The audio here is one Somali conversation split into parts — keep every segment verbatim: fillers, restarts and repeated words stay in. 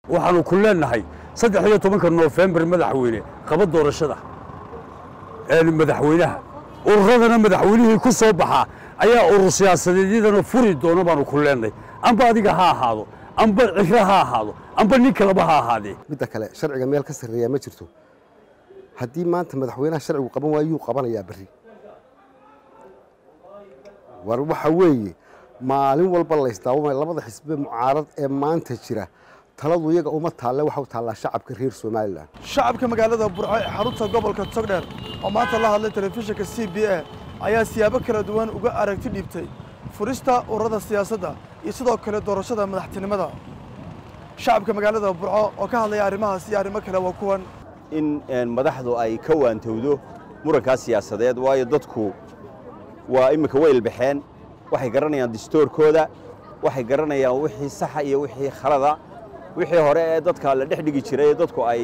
waxaanu ku leenahay saddex iyo tobanka November madaxweyne qabad doorashada ee madaxweynaha ururadana madaxweynihii ku soo baxa ayaa urur siyaasadeedana furi doona baanu ku leenahay amba adiga ha ahaado amba cifra ha ahaado amba nin kale ha ahaadee midda kale sharciga meel ka sareeya ma jirto haddii maanta madaxweynaha sharcigu qaban waayuu qabanayaa bari war waxa weeye maalin walba la isdaawamay labada xisbi mucaarad ee maanta jira taladu iyaga uma taalle waxa uu taallaa shacabka reer Soomaaliland shacabka magaalada Burco ee xarunta gobolka Togdheer oo maanta la hadlay telefishinka C B A ayaa siyaabo kala duwan uga aragti dhiibtay furista ururada siyaasadda iyo sidoo kale doorashada madaxtinimada shacabka magaalada Burco oo ka hadlay arrimahaas iyo arrimo kale waa kuwan in madaxdu ay ka waantowdo muranka siyaasadeed waayo dadku waa imika weyl baxeen waxay garanayaan dastuurkooda waxay garanayaan wixii sax iyo wixii khalada wixii hore ee dadka la dhexdhigi jiray dadku ay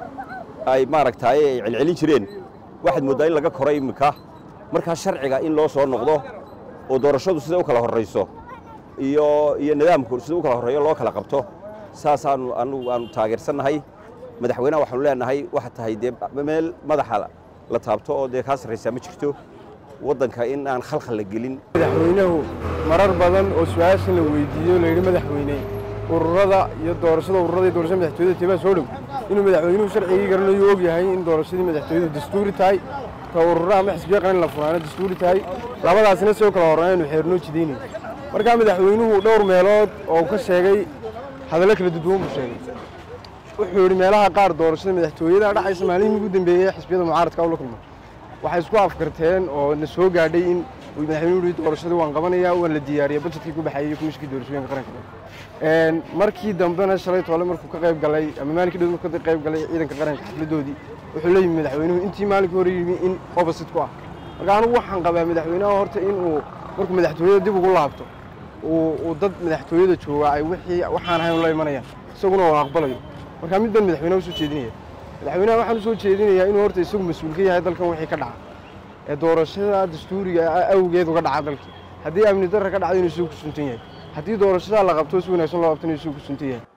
ay maaragtay ay cilcilin jireen waxaad moodaa in laga koray imika marka sharciga in loo soo noqdo oo doorashadu sida u kala horeyso iyo iyo nidaamku sida u kala horeeyo loo kala qabto saasaan anu aan taageersanahay madaxweynaha waxaanu leenahay waxa tahay meel madaxa la taabto oo de ka sareysa ma jirto wadanka in aan khalkhal la gelin madaxweynuhu marar badan oo su'aasha la weydiiyo leeyahay madaxweyne ururada iyo doorashada ururada doorashada madaxtooyada tiba soo dhow inuu madaxweynuhu sharciga garanayo og yahay in doorashadii madaxtooyada dastuuri tahay ka ururada ama xisbiga qaran la furaano dastuuri tahay labadaasna soo kala horeeyeen xeerno jideynay marka madaxweynuhu dhowr meelood oo ka sheegay hadallo kala duwan buu sheegay wuxuu yiri meelaha qaar doorashada madaxtooyada dhacaysa maalin ugu dambeeyay xisbiyada mucaaradka oo la kulmay waxay isku afkarteen oo na soo gaadhay in madaxweynuhu doorashada waan qabanayaa oo la diyaariyay budgetkii ku baxayay komishinkii doorashooyinka qaranka een markii dambena shalay toole markuu ka qayb galay ama maalinkii dhow markuu ka qayb galay ciidanka qaranka xafladoodii wuxuu leeyahay madaxweynuhu intii maalinkii hore yimi in opposite ku ah marka anigu waxaan qabaa madaxweynaha horta in uu markuu madaxtooyada dib ugu laabto uu dad madaxtooyada jooga ay wixii waxaan ahayn la imanayaan isaguna waa aqbalayo marka mid ban madaxweynaha soo jeedinaya madaxweynaha waxaan soo jeedinayaa inuu horta isagu mas'uul ka yahay dalkan wixii ka dhaca ee doorashada dastuuriga awgeed uga dhaca dalka haddii amni darro ka dhacdo inuu isagu ku suntan yahay haddii doorashada la qabto si wanaagsan loo qabto inuu isagu ku suntan yahay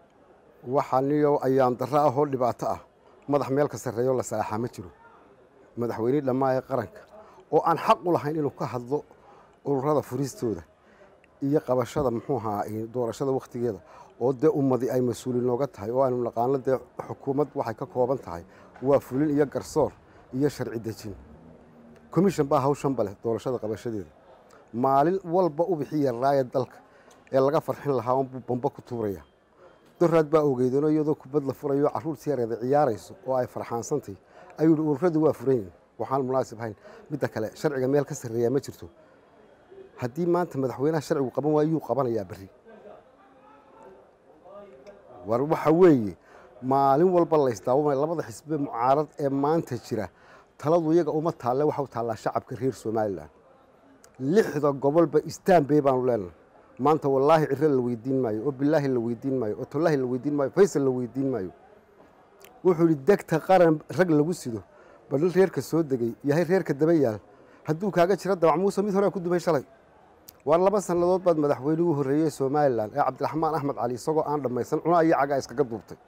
waxaaniyo ayaan darro ah oo dhibaato ah madax meel ka sarreeyo la salaaxa ma jiro madaxweyne dhammaan qaranka oo aan xaq u lahayn inuu ka hadlo ururada furistooda iyo qabashada muxuu ahaa doorashada waqtigeeda oo de ummadi ay mas'uulin looga tahay oo aanu naqaano de xukuumad waxay ka kooban tahay waa fulin iyo garsoor iyo sharci dejin commission baa hawshan bale doorashada qabashadeeda maalin walba u bixiya raayad dalka ee laga farxin lahaa oo bomba ku tuuraya daraad baa ogeydano iyadoo kubad la furayo caruurtii yareeda ciyaarayso oo ay farxaansantay ayuu ururadu waa fureen waxaan munaasib hayn midda kale sharciga meel ka sareeya ma jirto haddii maanta madaxweynaha sharcigu qaban waayuu qabanayaa bari war waxa weeye maalin walba la isdaawamay labada xisbi mucaarad ee maanta jira taladu iyaga uma taalle waxa uu taallaa shacabka reer Soomaaliland lixda gobolba istaanbay baan u leenahay maanta wallaahi cirra la weydiin maayo oo billaahi la weydiin maayo oo tallaahi la weydiin maayo faysal la weydiin maayo wuxuu yidhi degta qaran rag lagu sido badal reerka soo degay yahay reerka daba yaal hadduu kaaga jira dabac muuse mid hore ku dumay shalay war laba sanadood baad madaxweynuhu horeeyay Soomaaliland ee Cabdiraxmaan Axmed Cali isagoo aan dhamaysan cunaa iyo caga iskaga duubtay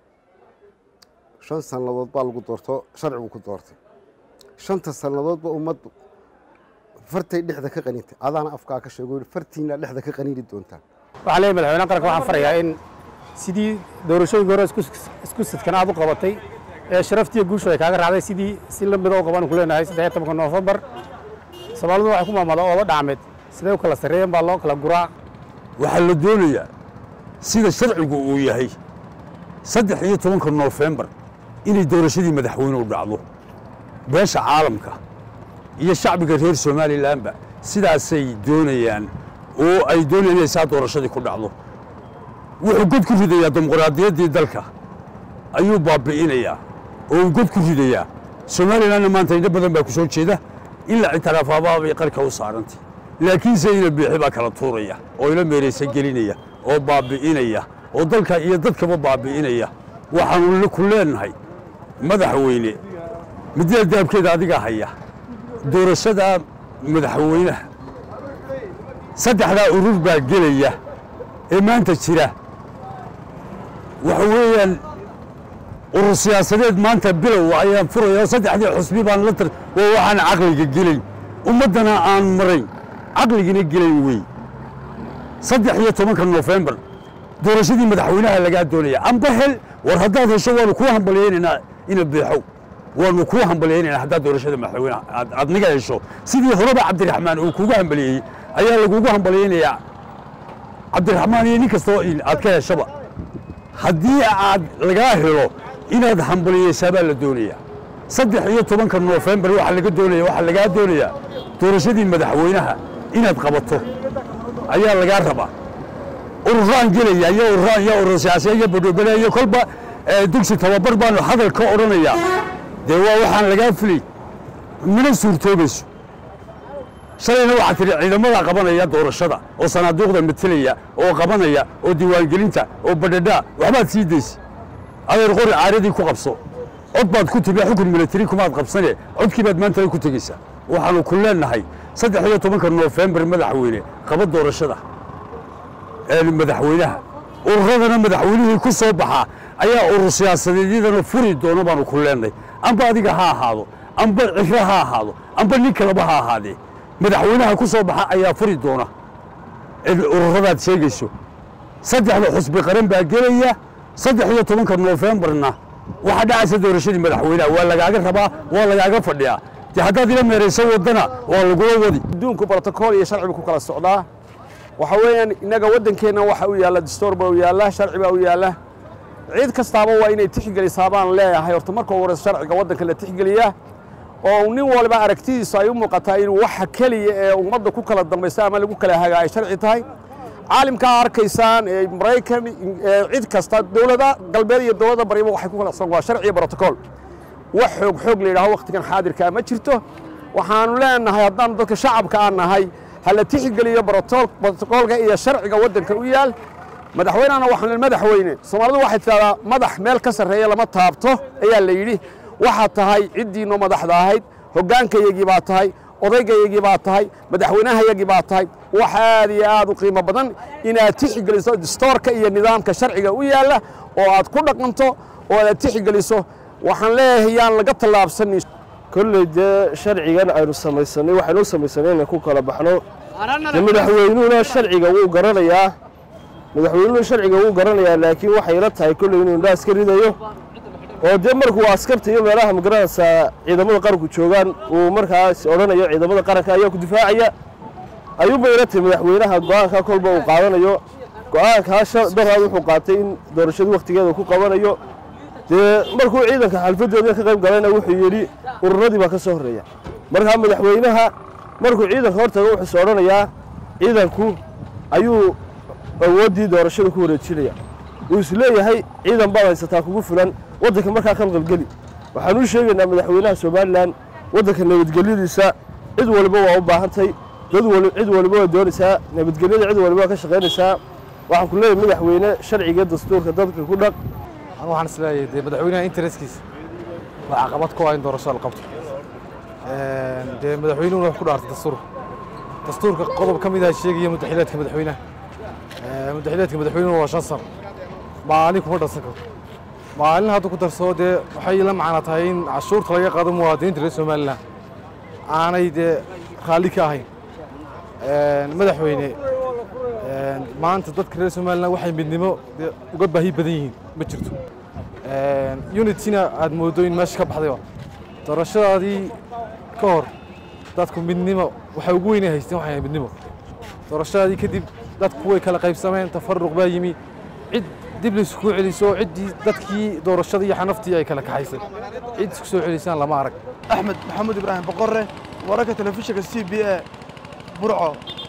shan sanadood baa lagu doorto sharcigu ku doortay shanta sanadood ba ummaddu fartay dhexda ka qaniintay adana afkaa ka sheego fartiina dhexda ka qaniiri doontaan waxa leeyahay madaxweynaha qaranka waxaan farayaa in sidii doorashooyinka hore isku isku sidkan aad u qabatay ee sharaftiya guusha ay kaaga raacday sidii si la mid ah oo qaban ku leenahay saddex iyo tobanka November Soomaalidu waxay ku maamulada oo dhacmeed sidee u kala sareeyeen baa loo kala guraa waxa la doonayaa sida sharcigu uu yahay saddex iyo tobanka November inay doorashadii madaxweynuhu dhacdo beesha caalamka iyo shacbiga reer Soomaaliland ba sidaasay doonayaan oo ay doonayaan inay saa doorashadii ku dhacdo wuxuu god ku ridayaa dimuqraadiyaddii dalka ayuu baabi'inayaa oo god ku ridayaa Soomaaliland maanta inta badan baa ku soo jeeda in la ictiraafaaba ay qarka u saarantay laakiin sayna bixi baa kala tuuraya oo ila meereysa gelinaya oo baabi'inaya oo dalka iyo dadkaba baabi'inaya waxaanu ku leenahay madaxweyne midda daabkeeda adiga haya doorashada madaxweynaha saddexda urur baa gelaya ee maanta jira وحويا والسياسات ما أنت بلو وأيام فريا وصدق حدي حسبي بان لتر ووحنا عقلي جيلين ومدنا عن مرين عقلي جيلين وي صدق هي تومك نوفمبر دورشدي مدحوينها لقى الدنيا أم بهل ورهداد الشوال وكوهم بليين إن إن بيحو ونكوهم بليين إن حداد دورشدي مدحوينها عاد نجا الشو سيدي هرب عبد الرحمن وكوهم بليين أيها لقوهم بليين يا عبد الرحمن يني كستوئين عاد كذا شبا حدي عاد لقاه له إن هذا حنبلية سبب الدنيا صدق هي تومك نوفمبر واحد لقى الدنيا واحد لقى الدنيا دورشدي مدحوينها إن تقبضته أيها لقاه ربع ururaan gelaya iyo ururaan iyo urur siyaasiyeed budubaleeyo kolba dugsi tababar baan hadal ka oranaya de waa waxaan laga filay mina suurtoobayso shalayna waxa tiri ciidamada qabanaya doorashada oo sanaaduuqda metelaya oo qabanaya oo diiwaan gelinta oo badhadha waxbaad sii deys adeer qori caaradii ku qabso cod baad ku tibaa xukun military kumaad qabsanee codkii baad maanta ku tagaysaa waxaanu ku leenahay saddex iyo tobanka November madaxweyne qabad doorashada madaxweynaha ururada madaxweynuhu ku soo baxa ayaa urur siyaasadeedana furi doona baan ku leenahay amba adiga ha ahaado amba cifra ha ahaado amba nin kale ha ahaade madaxweynaha ku soo baxa ayaa furi doona ururadaad sheegayso saddexda xusbi qaran baa gelaya saddex iyo tobanka Novemberna waxa dhacaysa doorashadii madaxweynaha waa lagaaga rabaa waa lagaaga fadhiyaa haddaad ila meerayso wadana waa lagu wadi adduunku protocol iyo sharci ku kala socdaa waxa weeyaan inaga wadankeena waxa uu yaala dastuur baa uu yaala sharci baa uu yaala cid kastaaba waa inay tixgelisaa baan leeyahay horta marka hore sharciga wadanka la tixgeliya oo nin walba aragtidiisa ay u muuqataa inuu waxa kaliya ee ummadda ku kala dambaysa ama lagu kala hagaa ay sharci tahay caalimka arkaysaan ee Mareykan cid kasta dawladda galbeed iyo dawladda bariba waxay ku kala socon waa sharci iyo protocol wax xoog xoog leeyahay waqtigan xaadirka ma jirto waxaanu leenahay haddaan dadka shacabka aan nahay هل تحقلي بروتوكولك إيه شرعك ودنك ويال مدحوين أنا وحنا المدحوين صمرد واحد ترى مدح مال كسر هي لما تهبطه هي اللي يجي واحد تهاي عدي إنه مدح ذاهيد هجانك يجي بعتهاي أضيق يجي بعتهاي مدحوينها يجي بعتهاي واحد يعاد قيمة بدن إن تحقلي صو دستورك إيه النظام كشرعك ويال وعاد كل قنته ولا تحقلي صو وحنا له هي لقط الله بسني كل ده شرعي أنا أنا سميسني وحنا سميسني نكون كلا بحنا مدحويننا شرعي جو قرنا يا مدحويننا شرعي جو قرنا يا لكن وحيرتها كل إنه الناس كريدة يو ودمر هو أسكبت يوم راح مقرنا سا إذا ما قرق شوغان ومركز أورنا يا إذا ما قرق أيوك دفاعية أيوب يرتب مدحوينها قاعد كل بو قارنا يو قاعد هاش ده هذا حقاتين دورشة وقت كذا كل قارنا يو markuu ciidanka xalfadooda ka qayb galayna wuxuu yiri ururadii baa ka soo horeeya markaa madaxweynaha markuu ciidanka hortaga wuxuu soo oranayaa ciidanku ayuu awoodii doorashada ku wareejinaya uu isleeyahay ciidan baa haysataa kugu filan wadanka markaa kan qalgali waxaan u sheegaynaa madaxweynaha Soomaaliland wadanka nabadgelyadiisa cid walba waa u baahantay dad walba cid walba waa doonaysaa nabadgelyada cid walba ka shaqeynaysaa waxaan ku leeyahay madaxweyne sharciga dastuurka dadka ku dhaq أنا waxaan isleeyahay de madaxweynaha interestkiisa waa caqabad ku ah in doorasho la qabto ee de madaxweynuhu wuxuu ku dhaartay dastuur dastuurka qodob kamid ah sheegaya madaxweynaha madaxweynaha ee madaxweynaha madaxweynuhu waa shan sano maalin kuma dhasan karo maalin hadda ku darso de waxay la macna tahay in cashuurta laga qaado muwaadiniinta reer Soomaaliland aanay de raali ka ahayn ee madaxweyne ee maanta dadka reer Soomaaliland waxay midnimo uga baahi badan yihiin ma jirto ee unityna aad moodo in meesha ka baxday doorashadii ka hor dadku midnimo waxa ugu weyn haysteen waxa midnimo doorashadii kadib dadku way kala qaybsameen tafarruq baa yimi cid dib la isku celiso cidii dadkii doorashadii xanaftii ay kala kaxaysay cid isku soo celisaan lama arag Axmed Maxamed Ibrahim Boqorre wararka telefishinka C B A Burco